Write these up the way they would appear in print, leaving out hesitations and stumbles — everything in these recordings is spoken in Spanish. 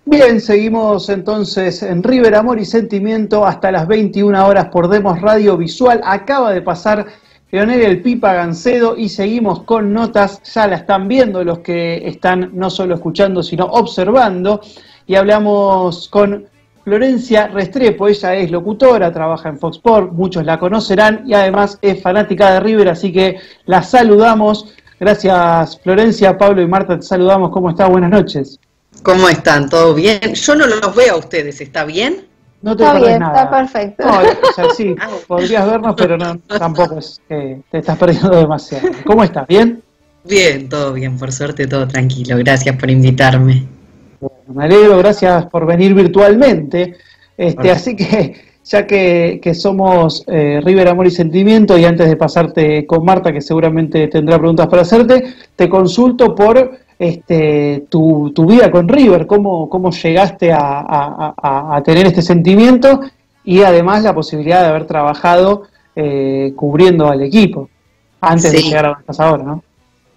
Bien, seguimos entonces en River, Amor y Sentimiento hasta las 21 horas por Demos Radio Visual. Acaba de pasar Leonel El Pipa Gancedo y seguimos con notas. Ya la están viendo los que están no solo escuchando sino observando. Y hablamos con Florencia Restrepo. Ella es locutora, trabaja en Fox Sports, muchos la conocerán y además es fanática de River, así que la saludamos. Gracias Florencia, Pablo y Marta, te saludamos. ¿Cómo está? Buenas noches. ¿Cómo están? ¿Todo bien? Yo no los veo a ustedes, ¿está bien? No te está bien, nada. Está perfecto. No, o sea, sí, podrías vernos, pero no, tampoco es que te estás perdiendo demasiado. ¿Cómo estás? ¿Bien? Bien, todo bien, por suerte todo tranquilo. Gracias por invitarme. Bueno, me alegro, gracias por venir virtualmente. Así que, ya que somos River, Amor y Sentimiento, y antes de pasarte con Marta, que seguramente tendrá preguntas para hacerte, te consulto por tu vida con River, cómo llegaste a tener este sentimiento y además la posibilidad de haber trabajado cubriendo al equipo antes de llegar a donde estás ahora, ¿no?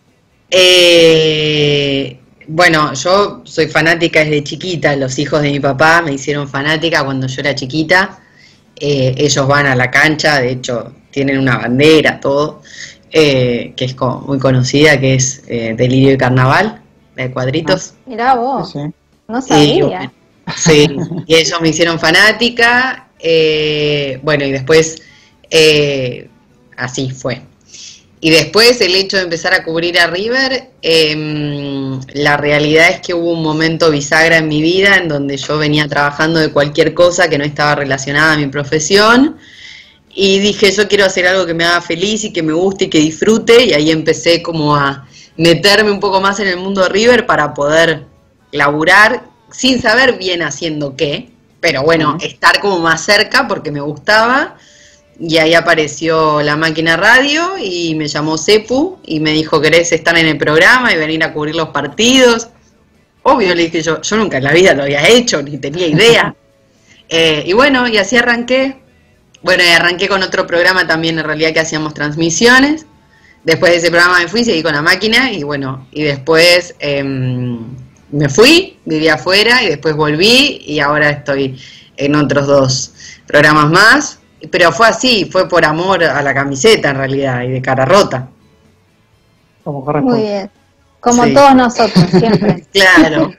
Bueno, yo soy fanática desde chiquita. Los hijos de mi papá me hicieron fanática cuando yo era chiquita. Ellos van a la cancha, de hecho tienen una bandera, todo. Que es muy conocida, que es Delirio y Carnaval, de cuadritos. Mirá vos, Sí. no sabía. Sí, y ellos me hicieron fanática, bueno, y después así fue. Y después el hecho de empezar a cubrir a River, la realidad es que hubo un momento bisagra en mi vida en donde yo venía trabajando de cualquier cosa que no estaba relacionada a mi profesión. Y dije, yo quiero hacer algo que me haga feliz y que me guste y que disfrute, y ahí empecé como a meterme un poco más en el mundo de River para poder laburar sin saber bien haciendo qué, pero bueno, estar como más cerca porque me gustaba, y ahí apareció la máquina radio y me llamó Cepu y me dijo, ¿querés estar en el programa y venir a cubrir los partidos? Obvio, le dije yo nunca en la vida lo había hecho, ni tenía idea. Y bueno, y así arranqué. Bueno, y arranqué con otro programa también, en realidad, que hacíamos transmisiones. Después de ese programa me fui, seguí con la máquina, y bueno, y después me fui, viví afuera, y después volví, y ahora estoy en otros 2 programas más. Pero fue así, fue por amor a la camiseta, en realidad, y de cara rota. Como corresponde. Muy bien, como Sí. todos nosotros, siempre. Claro.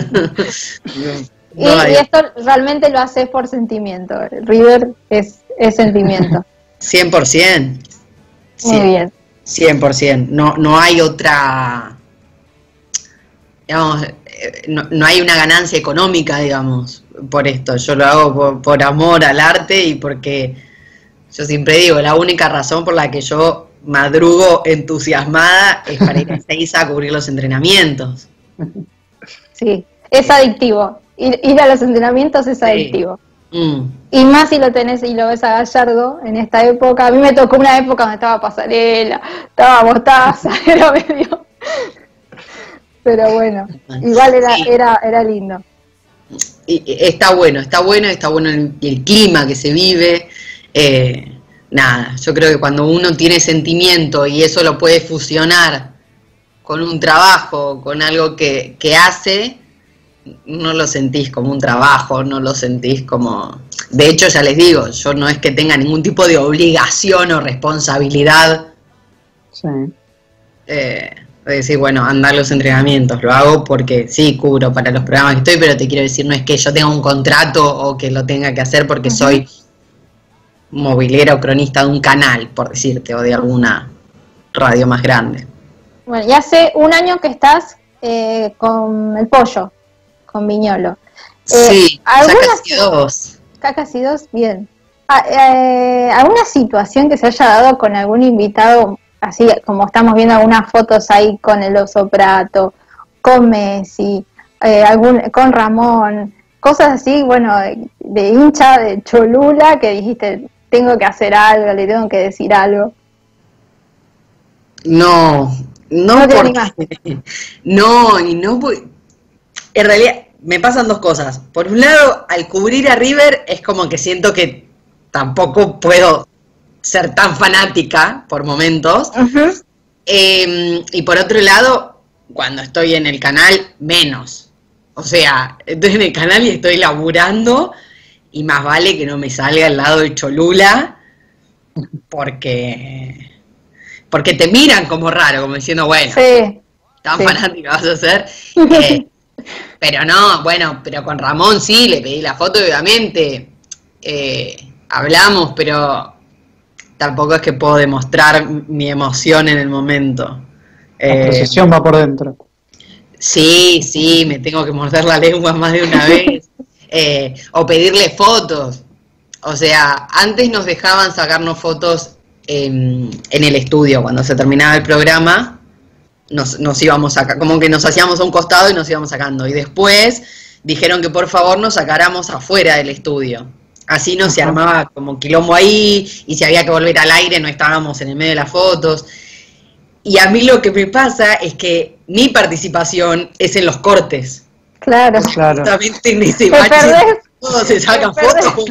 Y esto realmente lo haces por sentimiento. River es sentimiento. 100%. Muy bien. 100%. No hay otra, digamos, no hay una ganancia económica, digamos, por esto. Yo lo hago por amor al arte y porque yo siempre digo, la única razón por la que yo madrugo entusiasmada es para ir a Ezeiza a cubrir los entrenamientos. Sí, es adictivo. Ir a los entrenamientos es adictivo. Y más si lo tenés y lo ves a Gallardo en esta época. A mí me tocó una época donde estaba Pasarela, estaba Mostaza, era medio... Pero bueno, igual era lindo. Y está bueno el clima que se vive. Nada, yo creo que cuando uno tiene sentimiento y eso lo puede fusionar con un trabajo, con algo que hace, no lo sentís como un trabajo, no lo sentís como... De hecho, ya les digo, yo no es que tenga ningún tipo de obligación o responsabilidad de decir, bueno, andar los entrenamientos. Lo hago porque sí, cubro para los programas que estoy, pero te quiero decir, no es que yo tenga un contrato o que lo tenga que hacer porque soy movilera o cronista de un canal, por decirte, o de alguna radio más grande. Bueno, y hace un año que estás con el pollo, con Viñolo. Sí, ya casi 2. Casi 2, bien. ¿Alguna situación que se haya dado con algún invitado, así como estamos viendo algunas fotos ahí con el Oso Prato, con Messi, con Ramón, cosas así, bueno, de hincha de Cholula, que dijiste, tengo que hacer algo, le tengo que decir algo? No porque... No, en realidad me pasan 2 cosas. Por un lado, al cubrir a River es como que siento que tampoco puedo ser tan fanática por momentos. Y por otro lado, cuando estoy en el canal, menos. O sea, estoy en el canal y estoy laburando y más vale que no me salga al lado de Cholula porque te miran como raro, como diciendo, bueno, tan fanática vas a ser. Pero no, bueno, pero con Ramón sí, le pedí la foto y obviamente hablamos, pero tampoco es que puedo demostrar mi emoción en el momento. La procesión va por dentro. Sí, me tengo que morder la lengua más de una vez. O pedirle fotos. O sea, antes nos dejaban sacarnos fotos en el estudio. Cuando se terminaba el programa, nos íbamos a como que nos hacíamos a un costado y nos íbamos sacando. Y después dijeron que por favor nos sacáramos afuera del estudio. Así no se armaba como quilombo ahí, y si había que volver al aire no estábamos en el medio de las fotos. Y a mí lo que me pasa es que mi participación es en los cortes. Claro. Justamente en ese bache todos se sacan fotos.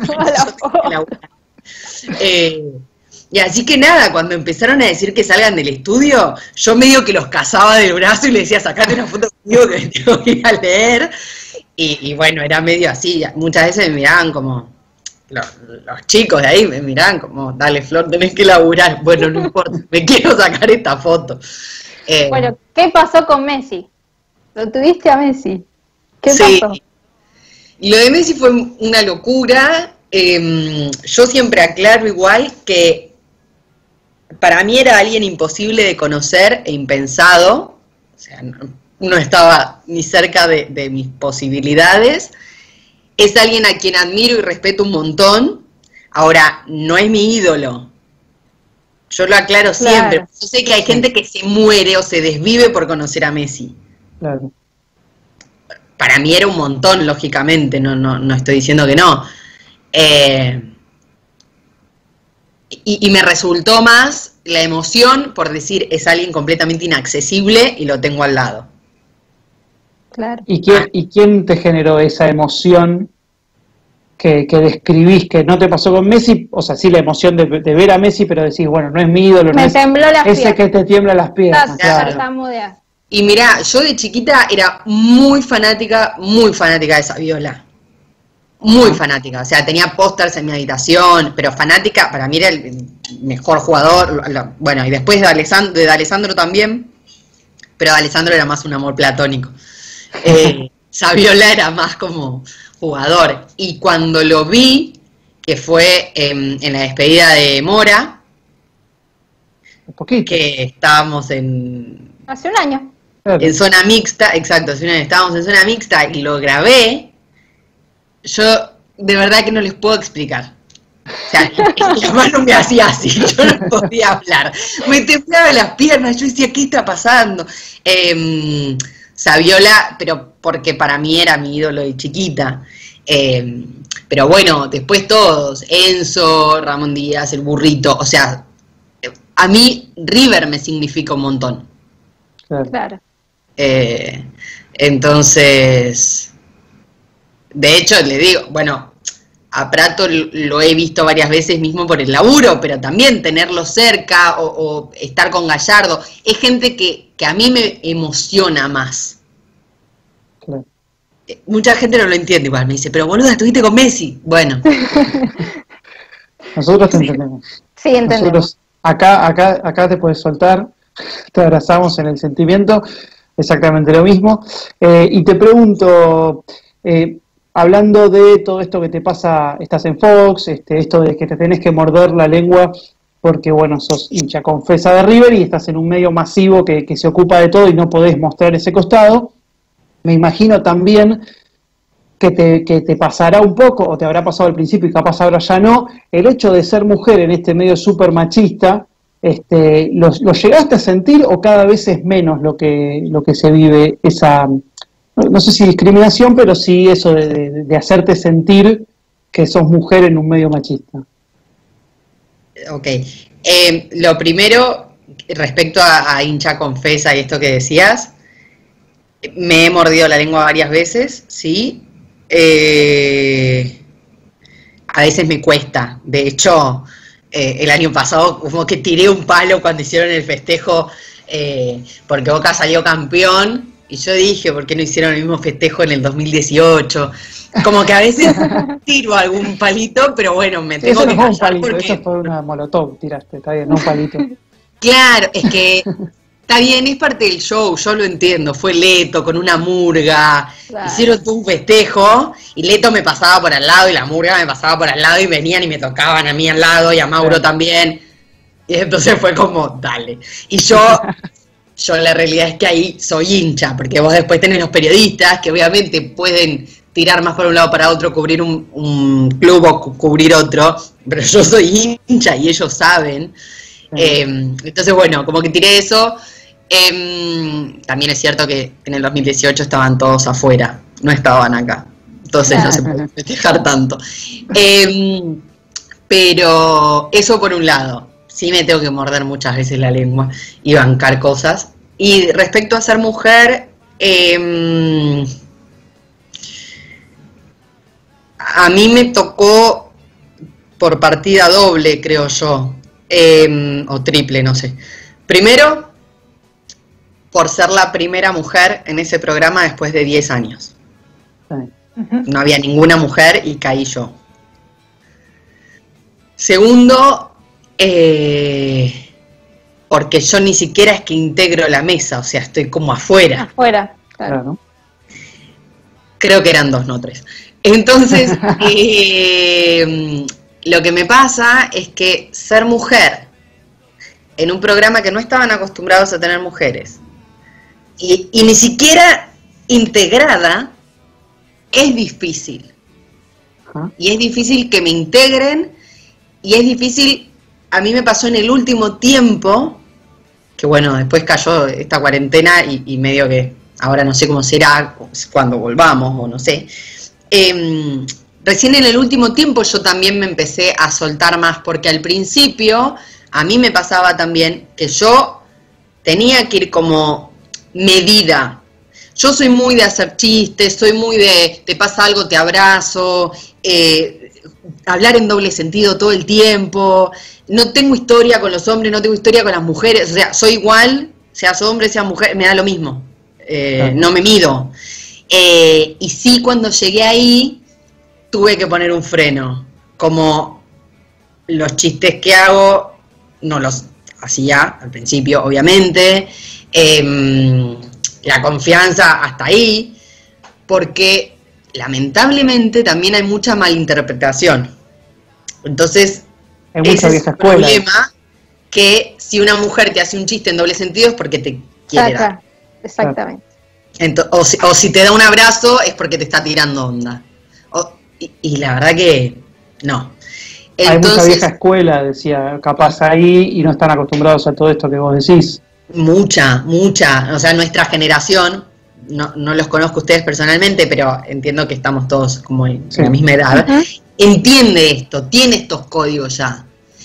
Y así que nada, cuando empezaron a decir que salgan del estudio, yo medio que los cazaba del brazo y les decía, sacate una foto conmigo que me tengo que ir a leer. Y bueno, era medio así. Muchas veces me miraban como... Los chicos de ahí me miraban como, dale Flor, tenés que laburar. Bueno, no importa, me quiero sacar esta foto. Bueno, ¿qué pasó con Messi? ¿Lo tuviste a Messi? ¿Qué pasó? Y lo de Messi fue una locura. Yo siempre aclaro igual que para mí era alguien imposible de conocer e impensado. O sea, no estaba ni cerca de mis posibilidades. Es alguien a quien admiro y respeto un montón. Ahora, no es mi ídolo. Yo lo aclaro siempre. Yo sé que hay gente que se muere o se desvive por conocer a Messi. Claro. Para mí era un montón, lógicamente. No estoy diciendo que no. Y me resultó más la emoción por decir, es alguien completamente inaccesible y lo tengo al lado. Claro. ¿Y quién te generó esa emoción que describís, que no te pasó con Messi? O sea, sí, la emoción de ver a Messi, pero decís, bueno, no es mi ídolo, me tembló las ese que te tiembla las piernas. Claro. Y mirá, yo de chiquita era muy fanática de Saviola. Muy fanática, o sea, tenía pósters en mi habitación, pero fanática, para mí era el mejor jugador. Bueno, y después de Alessandro también, pero Alessandro era más un amor platónico. Saviola era más como jugador. Y cuando lo vi, que fue en la despedida de Mora, que estábamos hace un año. En zona mixta, exacto, estábamos en zona mixta y lo grabé, yo de verdad que no les puedo explicar. O sea, la mano me hacía así, yo no podía hablar. Me temblaban las piernas, yo decía, ¿qué está pasando? Saviola, pero porque para mí era mi ídolo de chiquita. Pero bueno, después todos, Enzo, Ramón Díaz, el burrito, o sea, a mí River me significa un montón. Claro. Entonces, de hecho le digo, bueno, a Prato lo he visto varias veces mismo por el laburo, pero también tenerlo cerca o estar con Gallardo, es gente que a mí me emociona más. Claro. Mucha gente no lo entiende igual, me dice, pero boluda, estuviste con Messi. Bueno. Nosotros te entendemos. Sí, entendemos. Nosotros, acá te puedes soltar, te abrazamos en el sentimiento, exactamente lo mismo. Y te pregunto, hablando de todo esto que te pasa, estás en Fox, esto de que te tenés que morder la lengua porque, bueno, sos hincha confesa de River y estás en un medio masivo que se ocupa de todo y no podés mostrar ese costado. Me imagino también que te pasará un poco, o te habrá pasado al principio y capaz ahora ya no, el hecho de ser mujer en este medio súper machista, ¿lo llegaste a sentir o cada vez es menos lo que se vive, esa, no sé si discriminación, pero sí eso de hacerte sentir que sos mujer en un medio machista? Ok. Lo primero, respecto a hincha confesa y esto que decías, me he mordido la lengua varias veces, sí. A veces me cuesta. De hecho, el año pasado como que tiré un palo cuando hicieron el festejo porque Boca salió campeón Y yo dije, ¿por qué no hicieron el mismo festejo en el 2018? Como que a veces tiro algún palito, pero bueno, me tengo que callar porque... Eso fue una molotov, tiraste, está bien, no un palito. Claro, es que está bien, es parte del show, yo lo entiendo, fue Leto con una murga, hicieron todo un festejo, y Leto me pasaba por al lado, y la murga me pasaba por al lado, y venían y me tocaban a mí al lado, y a Mauro también, y entonces fue como, dale. Y yo la realidad es que ahí soy hincha, porque vos después tenés los periodistas, que obviamente pueden tirar más por un lado o para otro, cubrir un club o cubrir otro, pero yo soy hincha y ellos saben. Entonces, bueno, como que tiré eso. También es cierto que en el 2018 estaban todos afuera, no estaban acá. Entonces no se puede festejar tanto. Pero eso por un lado. Sí me tengo que morder muchas veces la lengua y bancar cosas. Y respecto a ser mujer, a mí me tocó por partida doble, creo yo. O triple, no sé. Primero, por ser la primera mujer en ese programa después de 10 años. No había ninguna mujer y caí yo. Segundo, porque yo ni siquiera es que integro la mesa, o sea, estoy como afuera. Afuera, claro. Creo que eran 2, no 3. Entonces, lo que me pasa es que ser mujer en un programa que no estaban acostumbrados a tener mujeres y ni siquiera integrada es difícil. Y es difícil que me integren y es difícil, a mí me pasó en el último tiempo, que bueno, después cayó esta cuarentena y medio que ahora no sé cómo será cuando volvamos o no sé. Recién en el último tiempo yo también me empecé a soltar más, porque al principio a mí me pasaba también que yo tenía que ir como medida. Yo soy muy de hacer chistes, soy muy de te pasa algo, te abrazo, hablar en doble sentido todo el tiempo, no tengo historia con los hombres, no tengo historia con las mujeres, o sea, soy igual, seas hombre, seas mujer, me da lo mismo, no me mido. Y sí, cuando llegué ahí, tuve que poner un freno, como los chistes que hago, no los hacía al principio, obviamente, la confianza hasta ahí, porque lamentablemente también hay mucha malinterpretación. Entonces, ese es el problema, que si una mujer te hace un chiste en doble sentido es porque te quiere dar. Exactamente. O si te da un abrazo es porque te está tirando onda. Y la verdad que no. Entonces, hay mucha vieja escuela, decía, capaz ahí, y no están acostumbrados a todo esto que vos decís. Mucha. O sea, nuestra generación, no los conozco a ustedes personalmente, pero entiendo que estamos todos como en la misma edad, entiende esto, tiene estos códigos ya.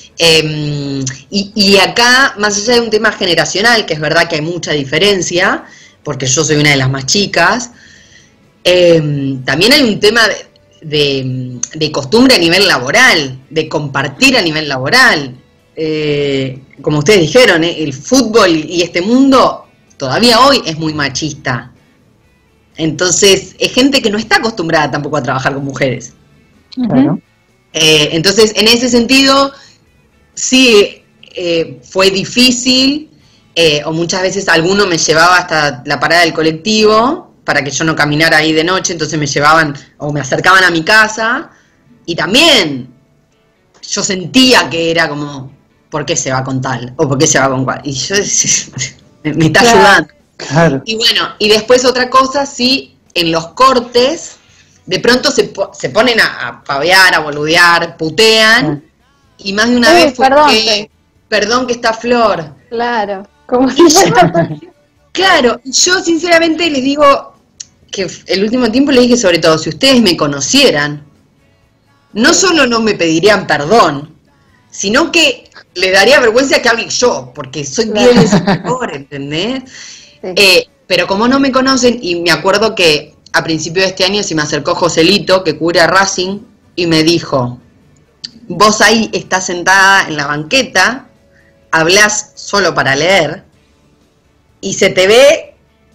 Y acá, más allá de un tema generacional, que es verdad que hay mucha diferencia, porque yo soy una de las más chicas, también hay un tema de costumbre a nivel laboral, de compartir a nivel laboral. Como ustedes dijeron, el fútbol y este mundo todavía hoy es muy machista. Entonces, es gente que no está acostumbrada tampoco a trabajar con mujeres. Entonces, en ese sentido, sí, fue difícil, o muchas veces alguno me llevaba hasta la parada del colectivo para que yo no caminara ahí de noche, entonces me llevaban o me acercaban a mi casa, y también yo sentía que era como, ¿por qué se va con tal? ¿O por qué se va con cual? Y yo me está ayudando. Claro. Y bueno, y después otra cosa, sí, en los cortes, de pronto se ponen a pavear, a boludear, putean, y más de una vez fue perdón que está Flor. Claro, como Claro, yo sinceramente les digo que el último tiempo les dije, sobre todo, si ustedes me conocieran, no solo no me pedirían perdón, sino que le daría vergüenza que hable yo, porque soy bien mejor, ¿entendés? Sí. Pero como no me conocen, y me acuerdo que a principio de este año se me acercó Joselito, que cubre a Racing, y me dijo, vos ahí estás sentada en la banqueta, hablás solo para leer, y se te ve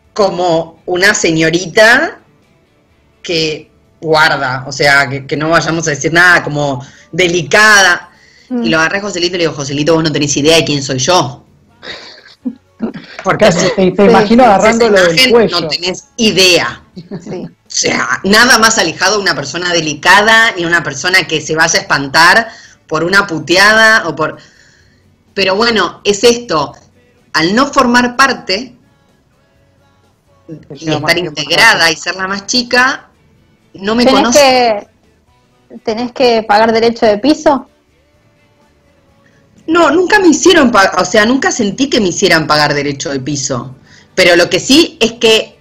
como una señorita que guarda, o sea, que no vayamos a decir nada, como delicada. Y lo agarré a Joselito y le digo, Joselito, vos no tenés idea de quién soy yo. Porque te imagino agarrándolo del cuello. No tenés idea. Sí. O sea, nada más alejado de una persona delicada ni una persona que se vaya a espantar por una puteada o por... Pero bueno, es esto, al no formar parte y estar integrada y ser la más chica, no me conoce. ¿Tenés que pagar derecho de piso? No, nunca me hicieron pagar, o sea, nunca sentí que me hicieran pagar derecho de piso. Pero lo que sí es que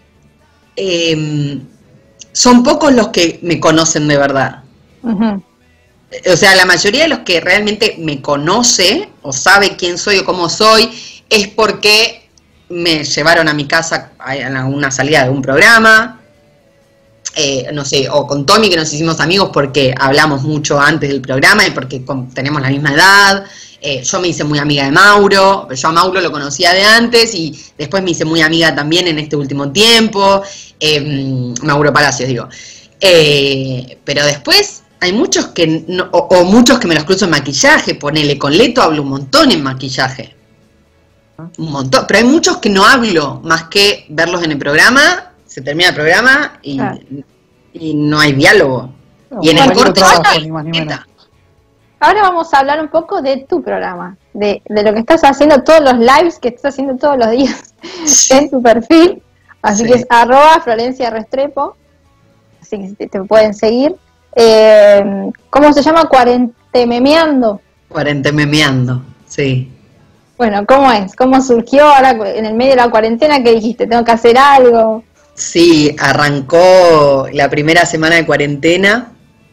son pocos los que me conocen de verdad. Uh-huh. O sea, la mayoría de los que realmente me conoce o sabe quién soy o cómo soy es porque me llevaron a mi casa a una salida de un programa, no sé, o con Tommy que nos hicimos amigos porque hablamos mucho antes del programa y porque tenemos la misma edad. Yo me hice muy amiga de Mauro, yo a Mauro lo conocía de antes y después me hice muy amiga también en este último tiempo, Mauro Palacios digo. Pero después hay muchos que, no, o muchos que me los cruzo en maquillaje, ponele, con Leto hablo un montón en maquillaje. Un montón, pero hay muchos que no hablo, más que verlos en el programa, se termina el programa y no hay diálogo. No, y en el corte ni más ni menos. Ahora vamos a hablar un poco de tu programa, de lo que estás haciendo, todos los lives que estás haciendo todos los días en tu perfil. Así que es @Florencia Restrepo, así que te pueden seguir. ¿Cómo se llama? Cuarentememeando. Cuarentememeando, sí. Bueno, ¿cómo es? ¿Cómo surgió ahora en el medio de la cuarentena? ¿Qué dijiste? ¿Tengo que hacer algo? Sí, arrancó la primera semana de cuarentena.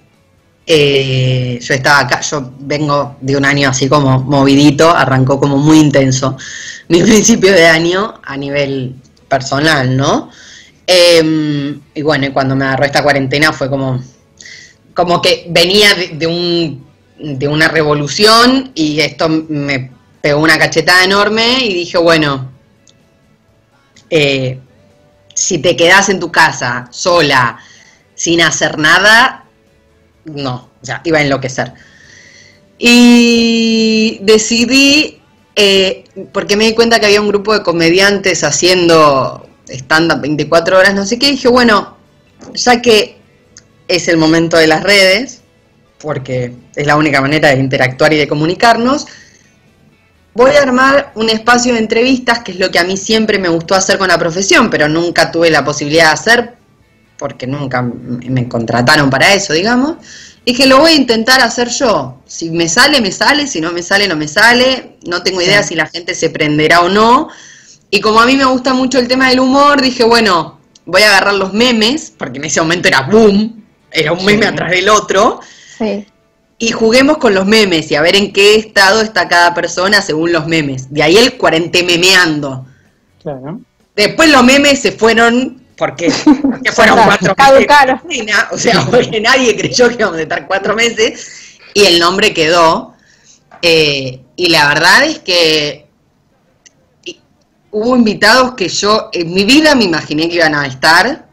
Yo estaba acá, yo vengo de un año así como movidito, arrancó como muy intenso mi principio de año a nivel personal, ¿no? Y bueno, y cuando me agarró esta cuarentena fue como que venía de una revolución y esto me pegó una cachetada enorme y dije, bueno, si te quedás en tu casa sola, sin hacer nada, no, ya iba a enloquecer. Y decidí, porque me di cuenta que había un grupo de comediantes haciendo stand-up 24 horas, no sé qué, dije, bueno, ya que es el momento de las redes, porque es la única manera de interactuar y de comunicarnos, voy a armar un espacio de entrevistas, que es lo que a mí siempre me gustó hacer con la profesión, pero nunca tuve la posibilidad de hacer, porque nunca me contrataron para eso, digamos, y que lo voy a intentar hacer yo. Si me sale, me sale, si no me sale, no me sale, no tengo idea si la gente se prenderá o no, y como a mí me gusta mucho el tema del humor, dije, bueno, voy a agarrar los memes, porque en ese momento era boom, era un meme atrás del otro, Sí. y juguemos con los memes y a ver en qué estado está cada persona según los memes. De ahí el cuarentememeando. Claro. Después los memes se fueron, porque fueron 4 meses. Claro. O sea, porque nadie creyó que íbamos a estar 4 meses y el nombre quedó. Y la verdad es que hubo invitados que yo en mi vida me imaginé que iban a estar.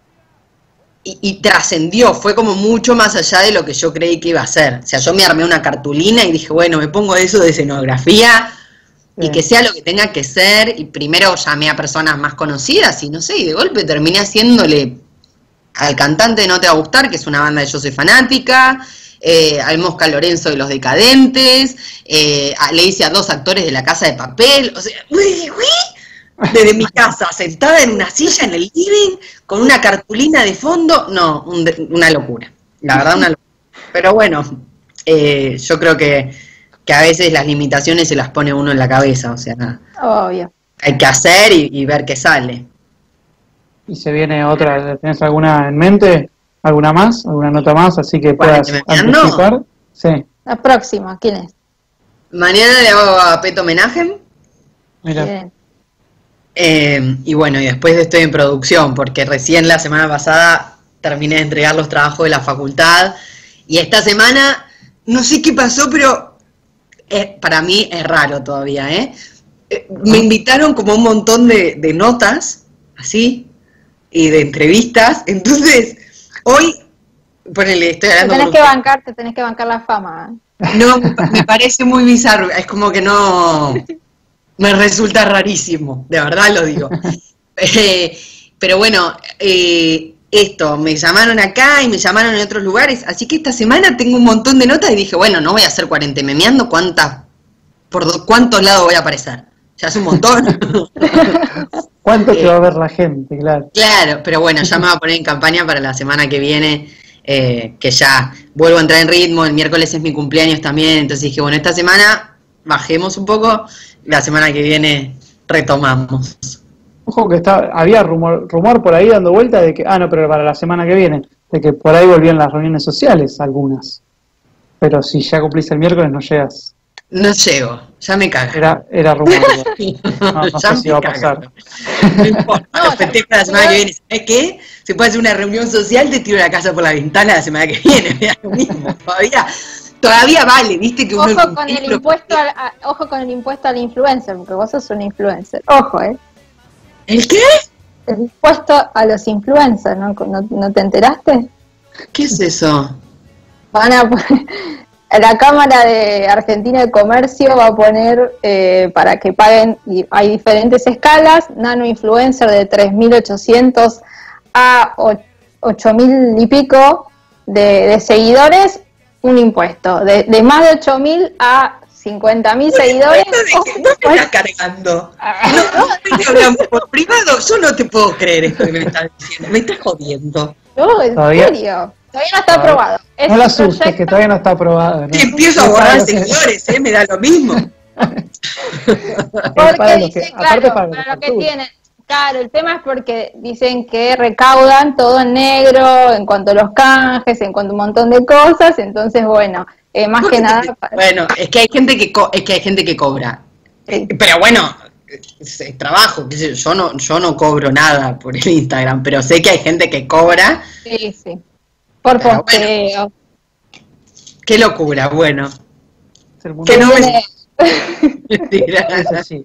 Y trascendió, fue como mucho más allá de lo que yo creí que iba a ser. O sea, yo me armé una cartulina y dije, bueno, me pongo eso de escenografía y que sea lo que tenga que ser. Y primero llamé a personas más conocidas y no sé, y de golpe terminé haciéndole al cantante de No Te Va a Gustar, que es una banda de Yo Soy Fanática, al Mosca Lorenzo de Los Decadentes, le hice a 2 actores de La Casa de Papel, o sea, desde mi casa, sentada en una silla en el living, con una cartulina de fondo, no, una locura, la verdad una locura. Pero bueno, yo creo que a veces las limitaciones se las pone uno en la cabeza, o sea, Obvio. hay que hacer y ver qué sale. ¿Y se viene otra? ¿Tenés alguna en mente? ¿Alguna más? ¿Alguna nota más? Así que puedas anticipar. Sí. La próxima, ¿quién es? Mañana le hago a Peto homenaje. Mira. Bien. Y bueno, y después estoy en producción, porque recién la semana pasada terminé de entregar los trabajos de la facultad, y esta semana, no sé qué pasó, pero para mí es raro todavía, me invitaron como un montón de notas, así, y de entrevistas. Entonces, hoy, ponele, estoy hablando te tenés que bancar la fama. No, me parece muy bizarro, es como que no, me resulta rarísimo, de verdad lo digo. Pero bueno, esto, me llamaron acá y me llamaron en otros lugares, así que esta semana tengo un montón de notas y dije, bueno, no voy a hacer cuarentememeando, por cuántos lados voy a aparecer. Ya es un montón. ¿Cuánto te va a ver la gente? Claro. Claro, pero bueno, ya me voy a poner en campaña para la semana que viene, que ya vuelvo a entrar en ritmo, el miércoles es mi cumpleaños también, entonces dije, bueno, esta semana bajemos un poco, la semana que viene retomamos. Ojo que había rumor por ahí dando vuelta de que, no, pero para la semana que viene, de que por ahí volvían las reuniones sociales, algunas. Pero si ya cumplís el miércoles no llegas. No llego, ya me cago. Era rumor. No sé si va a pasar. No importa, lo festejo la semana que viene. ¿Sabes qué? Se puede hacer una reunión social, te tiro la casa por la ventana la semana que viene. Me da lo mismo. Todavía vale, viste que uno... Ojo con el impuesto al influencer, porque vos sos un influencer. Ojo, ¿El qué? El impuesto a los influencers, ¿no te enteraste? ¿Qué es eso? Van a poner... La Cámara de Argentina de Comercio va a poner para que paguen, y hay diferentes escalas, nano influencer de 3.800 a 8.000 y pico de seguidores, un impuesto. De más de 8.000 a 50.000 seguidores. ¿No me estás cargando? No, hablamos por privado, yo no te puedo creer esto que me estás diciendo, me estás jodiendo. No, en serio. Todavía no está aprobado. No la asustes, que todavía no está aprobado. ¿No? Empiezo a borrar seguidores, me da lo mismo. Porque dicen, claro, para lo que tienen. Claro, el tema es porque dicen que recaudan todo en negro, en cuanto a los canjes, en cuanto a un montón de cosas, entonces bueno, más que nada... Bueno, es que hay gente que cobra. Sí. Pero bueno, es trabajo, qué sé yo no cobro nada por el Instagram, pero sé que hay gente que cobra. Sí. Por posteo. Bueno, qué locura, bueno. Que no me... sí.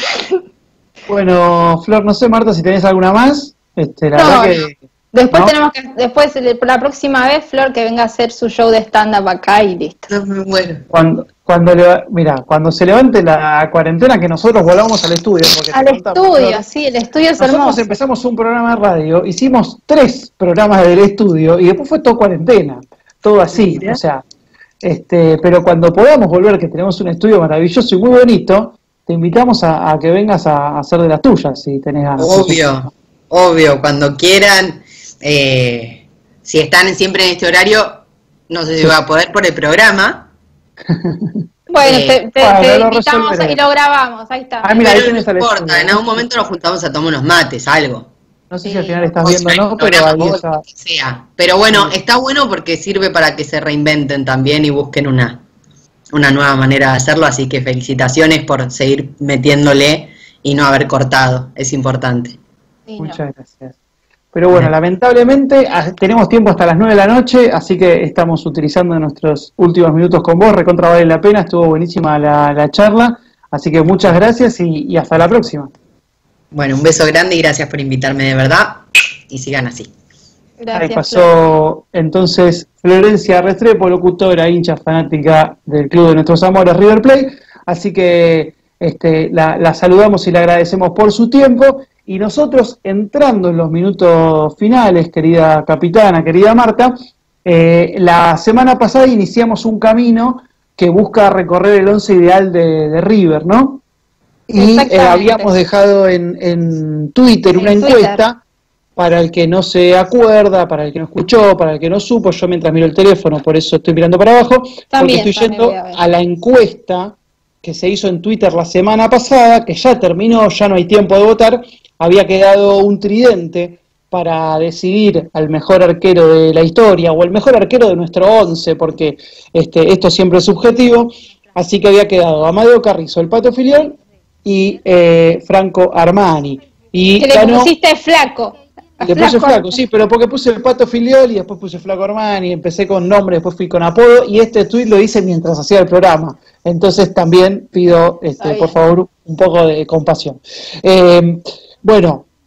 Bueno, Flor, no sé, Marta, si tenés alguna más. La verdad que... Después la próxima vez, Flor, que venga a hacer su show de stand-up acá y listo. Bueno. Cuando se levante la cuarentena, que nosotros volvamos al estudio. Al estudio, sí, el estudio es hermoso. Nosotros empezamos un programa de radio, hicimos 3 programas del estudio y después fue todo cuarentena, todo así, o sea, pero cuando podamos volver, que tenemos un estudio maravilloso y muy bonito, te invitamos a que vengas a hacer de las tuyas, si tenés ganas. Obvio, cuando quieran. Si están siempre en este horario, no sé si va a poder por el programa. Bueno, te invitamos y lo grabamos, ahí está. Mira, ahí no importa, en algún momento nos juntamos a tomar unos mates, algo. No sé si al final estás viendo o no, pero ahí está. Pero bueno, está bueno porque sirve para que se reinventen también y busquen una nueva manera de hacerlo, así que felicitaciones por seguir metiéndole y no haber cortado, es importante. Muchas gracias. Pero bueno, lamentablemente tenemos tiempo hasta las 9 de la noche, así que estamos utilizando nuestros últimos minutos con vos, recontra vale la pena, estuvo buenísima la charla, así que muchas gracias y hasta la próxima. Bueno, un beso grande y gracias por invitarme de verdad, y sigan así. Gracias. Ahí pasó entonces Florencia Restrepo, locutora, hincha fanática del club de nuestros amores River Plate, así que la saludamos y le agradecemos por su tiempo. Y nosotros, entrando en los minutos finales, querida capitana, querida Marta, la semana pasada iniciamos un camino que busca recorrer el 11 ideal de River, ¿no? Y habíamos dejado en Twitter una encuesta, para el que no se acuerda, para el que no escuchó, para el que no supo, yo mientras miro el teléfono, por eso estoy mirando para abajo, porque estoy yendo a la encuesta que se hizo en Twitter la semana pasada, que ya terminó, ya no hay tiempo de votar. Había quedado un tridente para decidir al mejor arquero de la historia, o el mejor arquero de nuestro 11, porque esto siempre es subjetivo, así que había quedado Amadeo Carrizo, el Pato Filiol, y Franco Armani. Y que le pusiste flaco. Le puse flaco, sí, pero porque puse el Pato Filiol y después puse Flaco Armani, empecé con nombre, después fui con apodo, y tweet lo hice mientras hacía el programa. Entonces también pido, por favor, un poco de compasión. Bueno,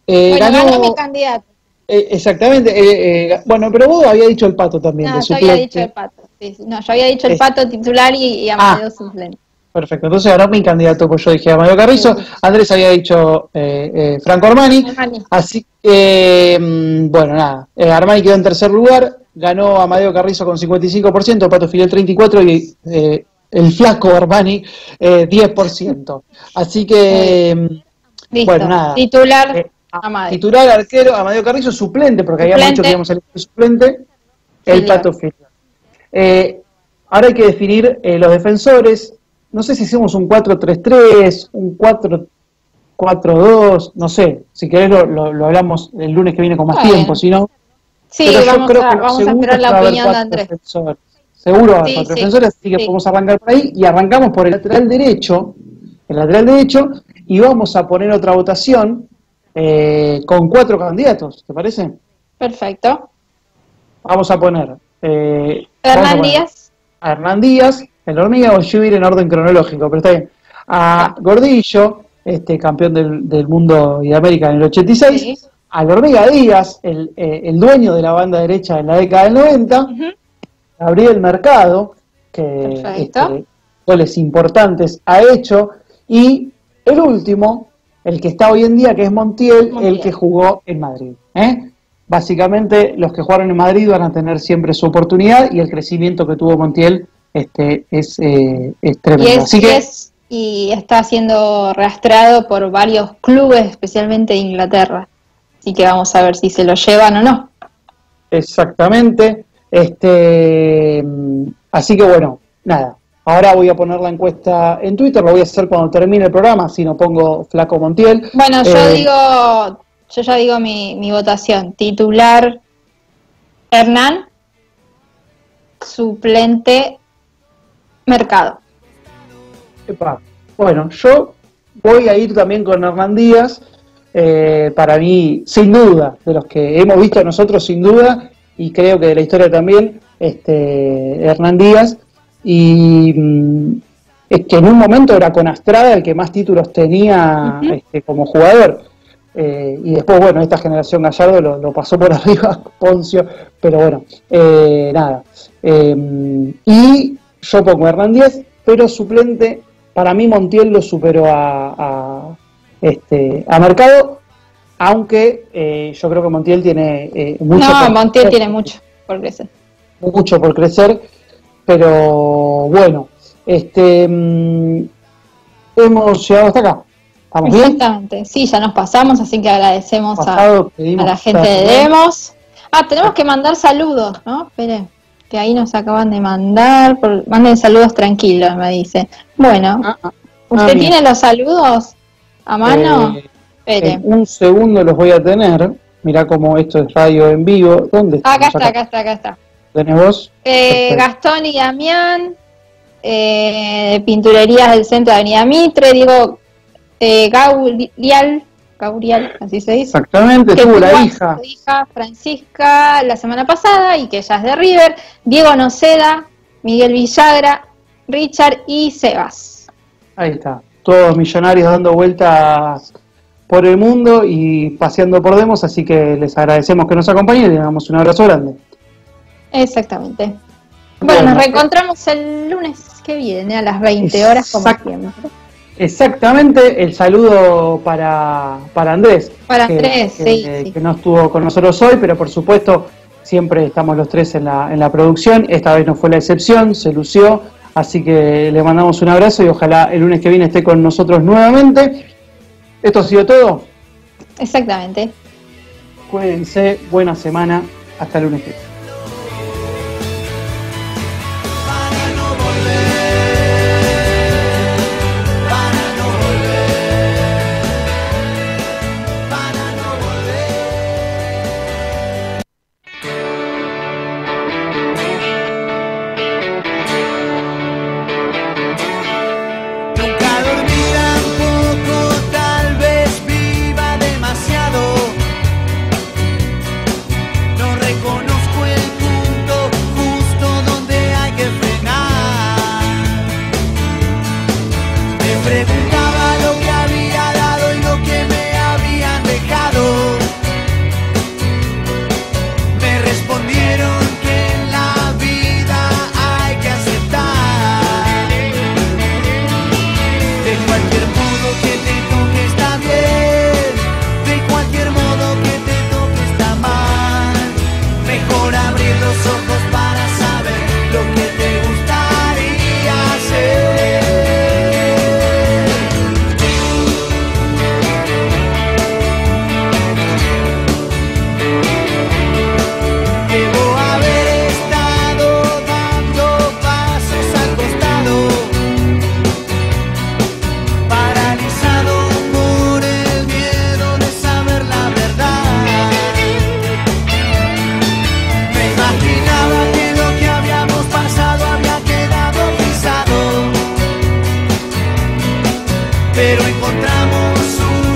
ganó mi candidato. Exactamente. Bueno, pero vos había dicho el Pato también. No, yo había dicho el Pato. Sí. No, yo había dicho el Pato titular y Amadeo suplente. Perfecto, entonces ganó mi candidato, pues yo dije Amadeo Carrizo. Sí. Andrés había dicho Franco Armani. Así que, bueno, nada. Armani quedó en tercer lugar. Ganó Amadeo Carrizo con 55%, Pato Filial 34% y el flaco Armani 10%. Así que, listo. Bueno, nada. Titular. Amadeo. Titular, arquero, Amadeo Carrizo, suplente, porque habíamos dicho que íbamos a elegir suplente, el Pato Filial. Ahora hay que definir los defensores. No sé si hacemos un 4-3-3, un 4-4-2, no sé. Si querés lo hablamos el lunes que viene con más tiempo, si no. Sí, vamos a esperar la opinión de Andrés. Defensores. Seguro va a haber 4 defensores, así que podemos arrancar por ahí. Y arrancamos por el lateral derecho, y vamos a poner otra votación con 4 candidatos, ¿te parece? Perfecto. Vamos a poner Hernán Díaz. A Hernán Díaz, el hormiga, o yo ir en orden cronológico, pero está bien. A Gordillo, campeón del mundo y de América en el 86. Sí. Al hormiga Díaz, el dueño de la banda derecha en la década del 90. Gabriel Mercado, que goles importantes ha hecho. Y el último, el que está hoy en día, que es Montiel. El que jugó en Madrid. Básicamente, los que jugaron en Madrid van a tener siempre su oportunidad y el crecimiento que tuvo Montiel es tremendo. Y está siendo rastreado por varios clubes, especialmente de Inglaterra. Así que vamos a ver si se lo llevan o no. Exactamente. Así que bueno, nada. Ahora voy a poner la encuesta en Twitter, lo voy a hacer cuando termine el programa, si no pongo Flaco Montiel. Bueno, yo ya digo mi votación. Titular Hernán, suplente Mercado. Bueno, yo voy a ir también con Hernán Díaz. Para mí, sin duda, de los que hemos visto nosotros, sin duda, y creo que de la historia también, Hernán Díaz. Y es que en un momento era con Astrada el que más títulos tenía como jugador. Y después, bueno, esta generación Gallardo lo pasó por arriba Poncio, pero bueno, nada. Y yo pongo a Hernán Díaz, pero suplente, para mí Montiel lo superó a Mercado, aunque yo creo que Montiel tiene mucho. No, Montiel tiene mucho por crecer. Mucho por crecer, pero bueno, hemos llegado hasta acá. ¿Estamos bien? Exactamente, sí, ya nos pasamos, así que agradecemos a la gente de Demos. Tenemos que mandar saludos, ¿no? Esperen, que ahí nos acaban de mandar, manden saludos tranquilos, me dice. Bueno, ¿usted tiene los saludos a mano? En un segundo los voy a tener. Mirá cómo esto es radio en vivo. ¿Dónde está? Acá está. ¿Tenés vos? Gastón y Damián, Pinturerías del Centro de Avenida Mitre, digo, Gaurial, así se dice. Exactamente, tuvo la hija. Su hija Francisca la semana pasada y que ella es de River. Diego Noceda, Miguel Villagra, Richard y Sebas. Ahí está, todos millonarios dando vueltas por el mundo y paseando por Demos, así que les agradecemos que nos acompañen y les damos un abrazo grande. Exactamente. Bueno, nos reencontramos el lunes que viene a las 20 horas como siempre. Exactamente, el saludo para Andrés. Para Andrés, sí. Que no estuvo con nosotros hoy, pero por supuesto siempre estamos los tres en la producción. Esta vez no fue la excepción, se lució, así que le mandamos un abrazo y ojalá el lunes que viene esté con nosotros nuevamente. ¿Esto ha sido todo? Exactamente. Cuídense, buena semana, hasta el lunes que viene. No reconozco Somos